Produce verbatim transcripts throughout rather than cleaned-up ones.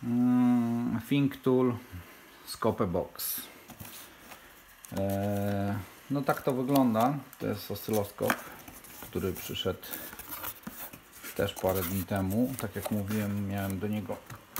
mm, ThinkTool Scope Box. Eee, no tak to wygląda. To jest oscyloskop, który przyszedł też parę dni temu. Tak jak mówiłem, miałem do niego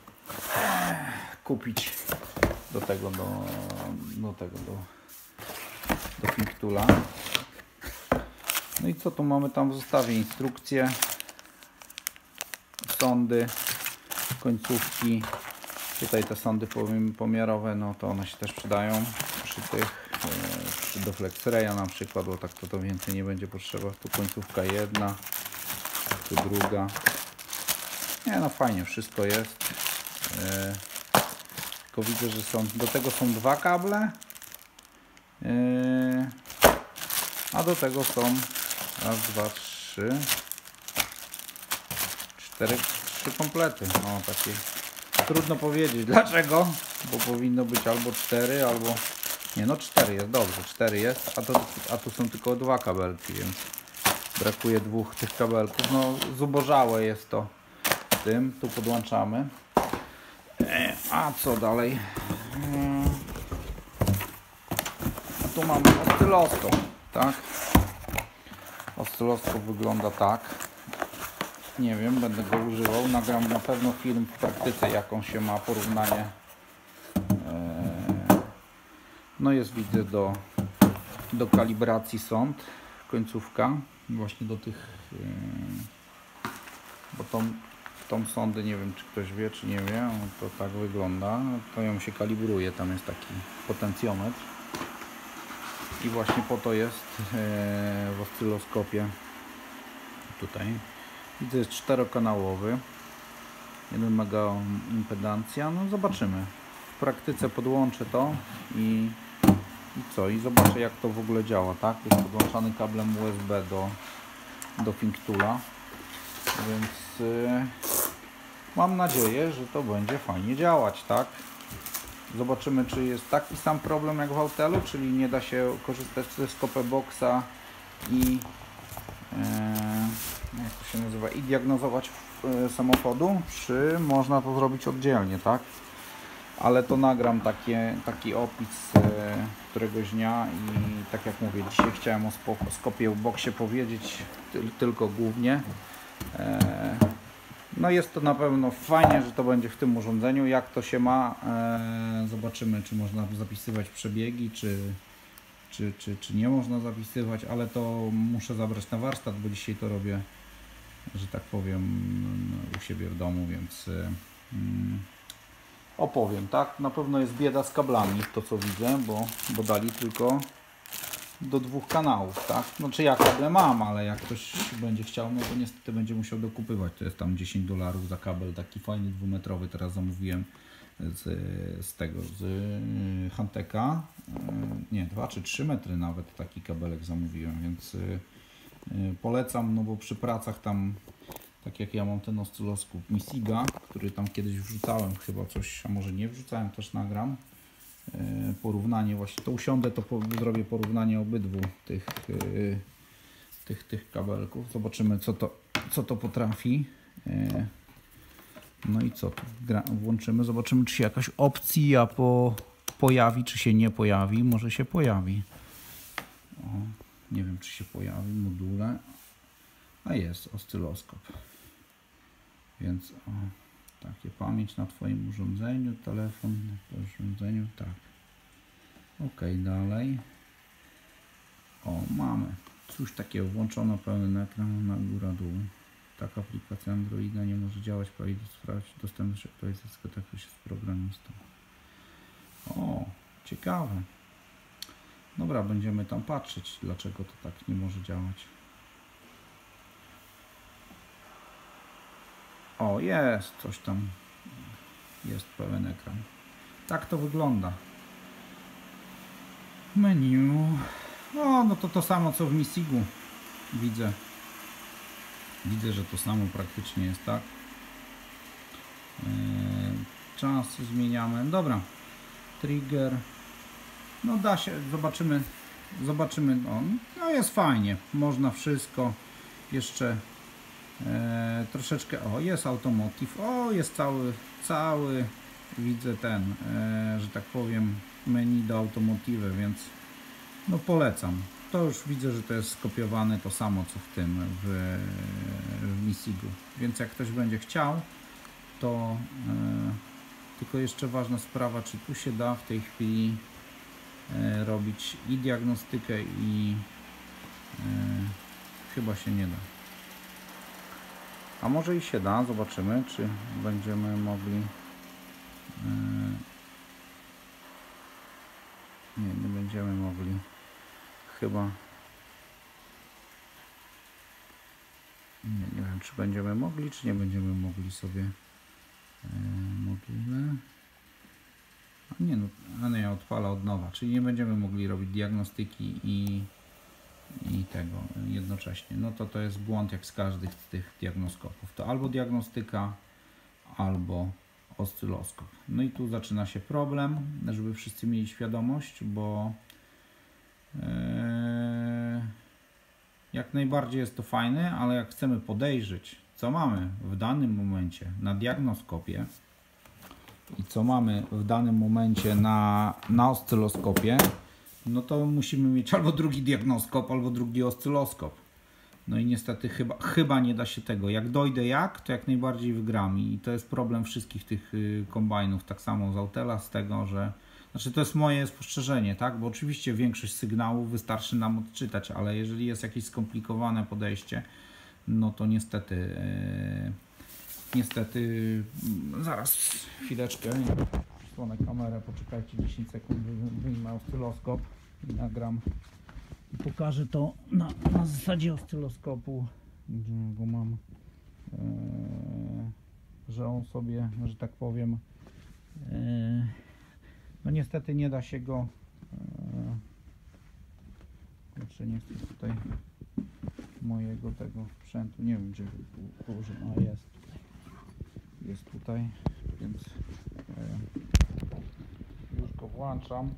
kupić do tego, do, do tego, do, do ThinkToola. No i co tu mamy tam w zestawie? Instrukcje, sondy, końcówki. Tutaj te sondy pomiarowe, no to one się też przydają przy tych, przy do FlexRaya na przykład, bo tak to, to więcej nie będzie potrzeba. Tu końcówka jedna, tu druga. Nie, no fajnie, wszystko jest. Yy, tylko widzę, że są, do tego są dwa kable, yy, a do tego są raz, dwa, trzy, cztery, trzy komplety. No takie trudno powiedzieć dlaczego, bo powinno być albo cztery, albo nie, no cztery jest, dobrze, cztery jest, a, to, a tu są tylko dwa kabelki, więc brakuje dwóch tych kabelków. No zubożałe jest to tym, tu podłączamy. A co dalej? A tu mamy oscyloskop, tak? Oscyloskop wygląda tak. Nie wiem, będę go używał. Nagram na pewno film w praktyce, jaką się ma porównanie. No jest, widzę, do, do kalibracji sond, końcówka właśnie do tych, bo tą, tą sondę, nie wiem czy ktoś wie czy nie wie, to tak wygląda, to ją się kalibruje, tam jest taki potencjometr i właśnie po to jest w oscyloskopie. Tutaj widzę, jest czterokanałowy, jeden mega impedancja. No zobaczymy, w praktyce podłączę to i, i co, i zobaczę jak to w ogóle działa, tak? Jest podłączany kablem U S B do, do ThinkToola, więc yy, mam nadzieję, że to będzie fajnie działać, tak? Zobaczymy, czy jest taki sam problem jak w Autelu, czyli nie da się korzystać ze Scope Boxa i yy, jak to się nazywa, i diagnozować yy, samochodu, czy można to zrobić oddzielnie, tak? Ale to nagram takie, taki opis yy, któregoś dnia i tak jak mówię, dzisiaj chciałem o Scope Boxie powiedzieć ty, tylko głównie. Yy, No jest to na pewno fajnie, że to będzie w tym urządzeniu. Jak to się ma, e, zobaczymy, czy można zapisywać przebiegi, czy, czy, czy, czy nie można zapisywać, ale to muszę zabrać na warsztat, bo dzisiaj to robię, że tak powiem, u siebie w domu, więc e, mm, opowiem, tak? Na pewno jest bieda z kablami, to co widzę, bo, bo dali tylko do dwóch kanałów, tak? No czy ja kable mam, ale jak ktoś będzie chciał, no to niestety będzie musiał dokupywać. To jest tam dziesięć dolarów za kabel, taki fajny dwumetrowy, teraz zamówiłem z, z tego, z Hanteka. Nie, dwa czy trzy metry nawet taki kabelek zamówiłem, więc polecam, no bo przy pracach tam, tak jak ja mam ten oscyloskop Misiga, który tam kiedyś wrzucałem chyba coś, a może nie wrzucałem, też nagram. Porównanie, właśnie to usiądę, to zrobię porównanie obydwu tych, yy, tych, tych kabelków. Zobaczymy co to, co to potrafi. Yy, no i co tu włączymy, zobaczymy czy się jakaś opcja po, pojawi, czy się nie pojawi. Może się pojawi. O, nie wiem czy się pojawi w module. A jest oscyloskop. Więc o, takie pamięć na Twoim urządzeniu, telefon na urządzeniu, tak. Ok, dalej. O, mamy coś takiego, włączono pełny ekran na góra dół. Taka aplikacja Androida nie może działać, powinien sprawdzić dostępność aktualizacji kontaktu się z programistą. O, ciekawe. Dobra, będziemy tam patrzeć, dlaczego to tak nie może działać. O, jest coś tam, jest pełen ekran. Tak to wygląda. Menu. O, no to to samo co w Misigu. Widzę. Widzę, że to samo praktycznie jest, tak? Eee, czas zmieniamy. Dobra. Trigger. No da się, zobaczymy. Zobaczymy. O, no jest fajnie. Można wszystko. Jeszcze E, troszeczkę, o jest automotive, o jest cały, cały widzę ten, e, że tak powiem menu do automotive, więc no polecam. To już widzę, że to jest skopiowane to samo co w tym, w, w Misigu, więc jak ktoś będzie chciał, to e, tylko jeszcze ważna sprawa, czy tu się da w tej chwili e, robić i diagnostykę i e, chyba się nie da. A może i się da, zobaczymy, czy będziemy mogli. Yy, nie, nie będziemy mogli. Chyba. Nie, nie wiem, czy będziemy mogli, czy nie będziemy mogli sobie. Yy, module. A nie, no, a nie, odpala od nowa, czyli nie będziemy mogli robić diagnostyki i. i tego jednocześnie. No to to jest błąd jak z każdych z tych diagnoskopów. To albo diagnostyka, albo oscyloskop. No i tu zaczyna się problem, żeby wszyscy mieli świadomość, bo yy, jak najbardziej jest to fajne, ale jak chcemy podejrzeć, co mamy w danym momencie na diagnoskopie i co mamy w danym momencie na, na oscyloskopie, no to musimy mieć albo drugi diagnoskop, albo drugi oscyloskop. No i niestety chyba, chyba nie da się tego. Jak dojdę jak, to jak najbardziej wygram. I to jest problem wszystkich tych y, kombajnów. Tak samo z Autela, z tego, że... Znaczy to jest moje spostrzeżenie, tak? Bo oczywiście większość sygnałów wystarczy nam odczytać, ale jeżeli jest jakieś skomplikowane podejście, no to niestety... Yy, niestety... Yy, zaraz, chwileczkę. Słonę kamerę, poczekajcie dziesięć sekund, wyjmę oscyloskop i nagram i pokażę to na, na zasadzie oscyloskopu, gdzie go mam, e, że on sobie, że tak powiem, e, no niestety nie da się go, e, jeszcze nie chcę tutaj mojego tego sprzętu, nie wiem gdzie położył, a jest tutaj, jest tutaj, więc e, już go włączam.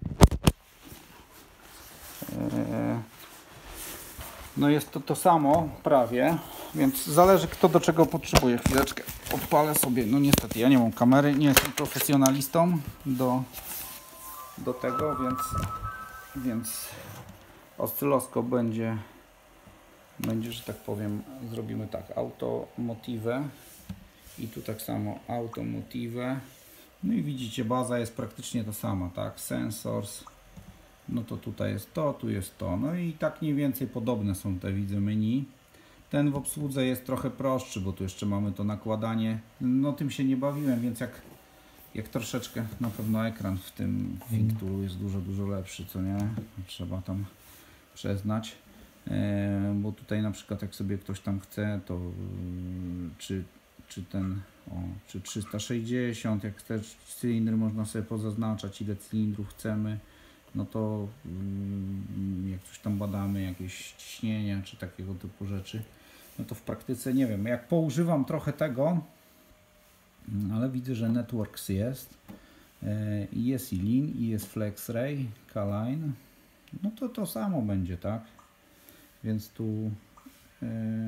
No jest to to samo prawie, więc zależy kto do czego potrzebuje. Chwileczkę odpalę sobie, no niestety ja nie mam kamery, nie jestem profesjonalistą do, do tego, więc, więc oscyloskop będzie, będzie, że tak powiem, zrobimy tak, automotive i tu tak samo automotive. No i widzicie, baza jest praktycznie ta sama, tak? Sensors, no to tutaj jest to, tu jest to. No i tak mniej więcej podobne są te, widzę, menu. Ten w obsłudze jest trochę prostszy, bo tu jeszcze mamy to nakładanie. No tym się nie bawiłem, więc jak, jak troszeczkę, na pewno ekran w tym ThinkToolu jest dużo, dużo lepszy, co nie? Trzeba tam przyznać. E, bo tutaj na przykład jak sobie ktoś tam chce, to czy, czy ten... O, czy trzysta sześćdziesiąt, jak te cylindry można sobie pozaznaczać, ile cylindrów chcemy, no to yy, jak coś tam badamy, jakieś ciśnienia, czy takiego typu rzeczy, no to w praktyce nie wiem, jak poużywam trochę tego, ale widzę, że Networks jest, i yy, jest i Lean, i jest FlexRay, K-Line, no to to samo będzie, tak? Więc tu yy,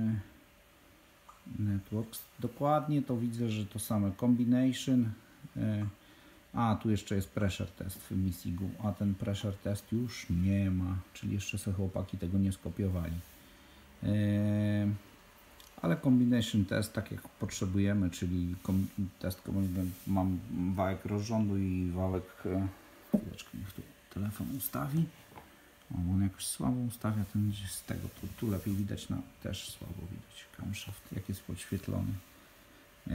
Networks, dokładnie to widzę, że to same combination, a tu jeszcze jest pressure test w Misigu, a ten pressure test już nie ma, czyli jeszcze sobie chłopaki tego nie skopiowali, ale combination test tak jak potrzebujemy, czyli test, mam wałek rozrządu i wałek, chwileczkę, niech tu telefon ustawi. O, bo on jakoś słabo ustawia ten z tego, tu, tu lepiej widać, no też słabo widać camshaft, jak jest podświetlony. Eee...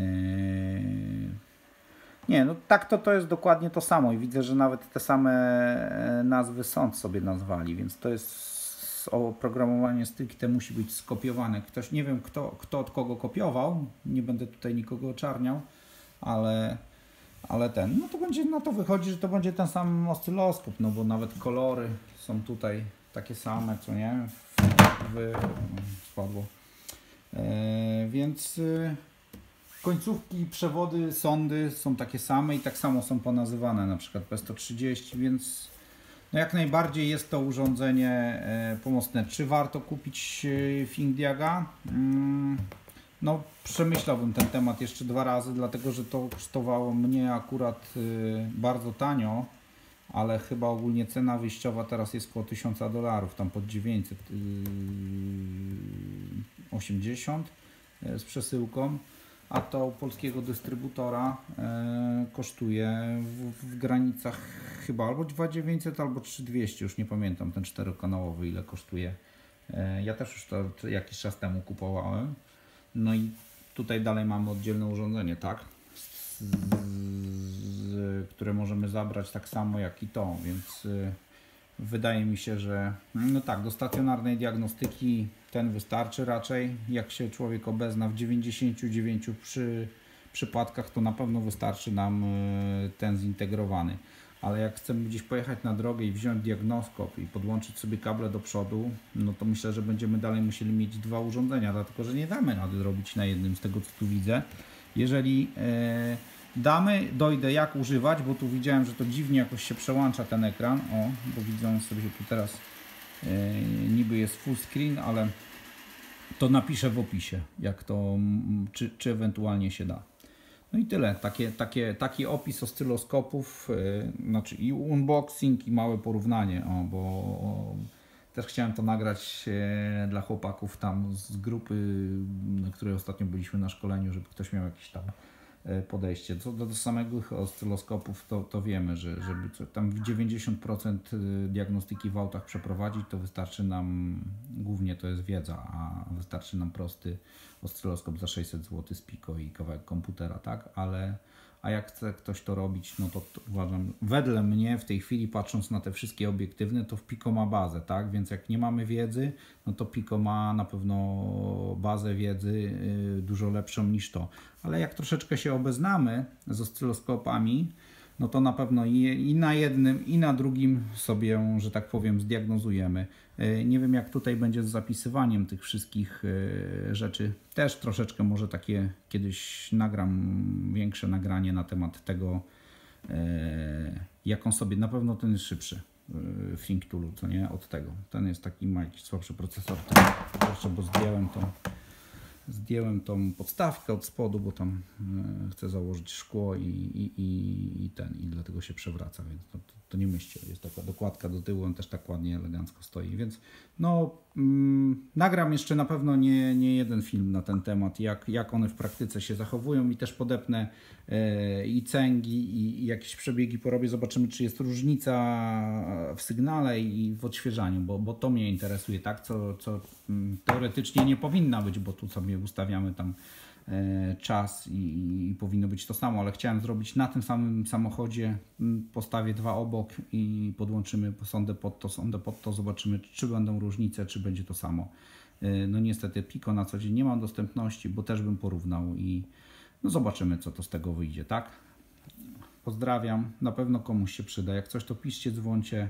Nie, no tak to to jest dokładnie to samo i widzę, że nawet te same nazwy sąd sobie nazwali, więc to jest oprogramowanie stricte musi być skopiowane. Ktoś, nie wiem kto, kto od kogo kopiował, nie będę tutaj nikogo oczarniał, ale ale ten, no to będzie, na to wychodzi, że to będzie ten sam oscyloskop, no bo nawet kolory są tutaj takie same, co nie, w, w, spadło, e, więc y, końcówki, przewody, sondy są takie same i tak samo są ponazywane, na przykład P sto trzydzieści, więc no jak najbardziej jest to urządzenie e, pomocne. Czy warto kupić e, ThinkDiaga? Mm, no przemyślałbym ten temat jeszcze dwa razy, dlatego że to kosztowało mnie akurat y, bardzo tanio, ale chyba ogólnie cena wyjściowa teraz jest około tysiąc dolarów, tam pod dziewięćset osiemdziesiąt z przesyłką, a to u polskiego dystrybutora e, kosztuje w, w granicach chyba albo dwa tysiące dziewięćset, albo trzy tysiące dwieście, już nie pamiętam ten czterokanałowy ile kosztuje. E, ja też już to, to jakiś czas temu kupowałem. No i tutaj dalej mamy oddzielne urządzenie, tak? Z, z, które możemy zabrać tak samo jak i to, więc y, wydaje mi się, że no tak, do stacjonarnej diagnostyki ten wystarczy raczej. Jak się człowiek obezna w dziewięćdziesięciu dziewięciu przy, przypadkach, to na pewno wystarczy nam y, ten zintegrowany. Ale jak chcemy gdzieś pojechać na drogę i wziąć diagnoskop i podłączyć sobie kable do przodu, no to myślę, że będziemy dalej musieli mieć dwa urządzenia, dlatego że nie damy rady robić na jednym, z tego co tu widzę. Jeżeli e, damy, dojdę jak używać, bo tu widziałem, że to dziwnie jakoś się przełącza ten ekran, o, bo widzę sobie, że tu teraz e, niby jest full screen, ale to napiszę w opisie, jak to, czy, czy ewentualnie się da. No i tyle, takie, takie, taki opis oscyloskopów, yy, znaczy i unboxing i małe porównanie, o, bo o, też chciałem to nagrać yy, dla chłopaków tam z grupy, na której ostatnio byliśmy na szkoleniu, żeby ktoś miał jakieś tam yy, podejście. Co do, do samych oscyloskopów, to, to wiemy, że żeby co, tam dziewięćdziesiąt procent diagnostyki w autach przeprowadzić, to wystarczy nam, głównie to jest wiedza, a wystarczy nam prosty oscyloskop za sześćset złotych z Pico i kawałek komputera, tak? Ale a jak chce ktoś to robić, no to, to uważam, wedle mnie w tej chwili, patrząc na te wszystkie obiektywne, to w Pico ma bazę, tak? Więc jak nie mamy wiedzy, no to Pico ma na pewno bazę wiedzy yy, dużo lepszą niż to. Ale jak troszeczkę się obeznamy z oscyloskopami, no to na pewno i, i na jednym, i na drugim sobie, że tak powiem, zdiagnozujemy. Nie wiem, jak tutaj będzie z zapisywaniem tych wszystkich rzeczy. Też troszeczkę może takie kiedyś nagram większe nagranie na temat tego, jak on sobie, na pewno ten jest szybszy w ThinkToolu, co nie, od tego. Ten jest taki, ma jakiś słabszy procesor. Proszę, bo zdjąłem to. Zdjąłem tą podstawkę od spodu, bo tam e, chcę założyć szkło i, i, i, i ten, i dlatego się przewraca, więc to, to, to nie myślcie, jest taka dokładka do tyłu, on też tak ładnie, elegancko stoi, więc no mm, nagram jeszcze na pewno nie, nie jeden film na ten temat, jak, jak one w praktyce się zachowują i też podepnę e, i cęgi i, i jakieś przebiegi porobię, zobaczymy, czy jest różnica w sygnale i w odświeżaniu, bo, bo to mnie interesuje, tak, co, co mm, teoretycznie nie powinna być, bo tu sobie ustawiamy tam e, czas i, i powinno być to samo, ale chciałem zrobić na tym samym samochodzie, postawię dwa obok i podłączymy sondę pod to, sondę pod to, zobaczymy, czy będą różnice, czy będzie to samo. E, no niestety Pico na co dzień nie mam dostępności, bo też bym porównał i no zobaczymy, co to z tego wyjdzie, tak? Pozdrawiam, na pewno komuś się przyda, jak coś to piszcie, dzwońcie.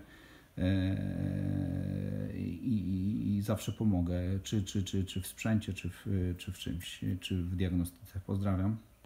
I, i, i zawsze pomogę, czy, czy, czy, czy w sprzęcie, czy w, czy w czymś, czy w diagnostyce. Pozdrawiam.